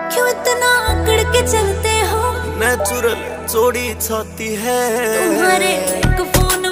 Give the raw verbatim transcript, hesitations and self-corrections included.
क्यों इतना अकड़ के चलते हो? नेचुरल जोड़ी छाती है तुम्हारे एक फोन